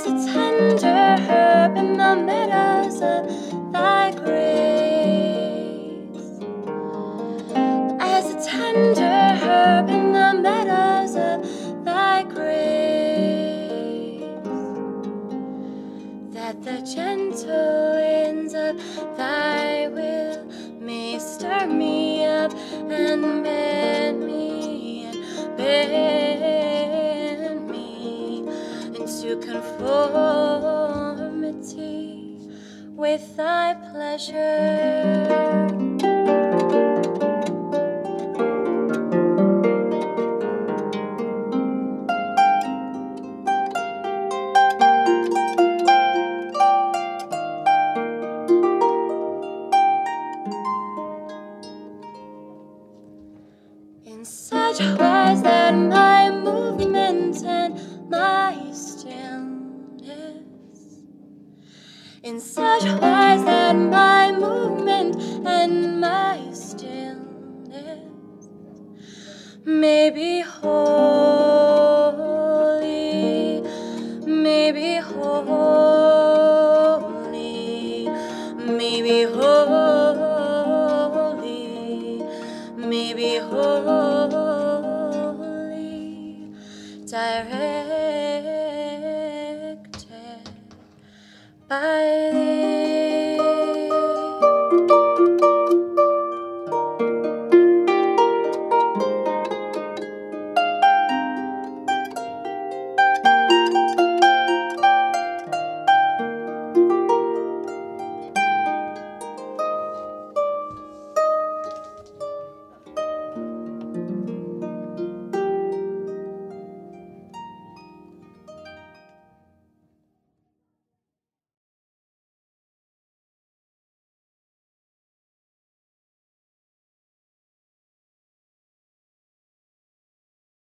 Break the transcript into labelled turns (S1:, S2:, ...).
S1: as a tender herb in the meadows of thy grace, as a tender herb in the meadows of thy grace, that the gentle winds of thy will may stir me up and bend me and bend me into conformity with thy pleasure. In such wise that my movement and my stillness, in such wise that my movement and my stillness may be holy, may be holy, may be holy, may be holy, directed by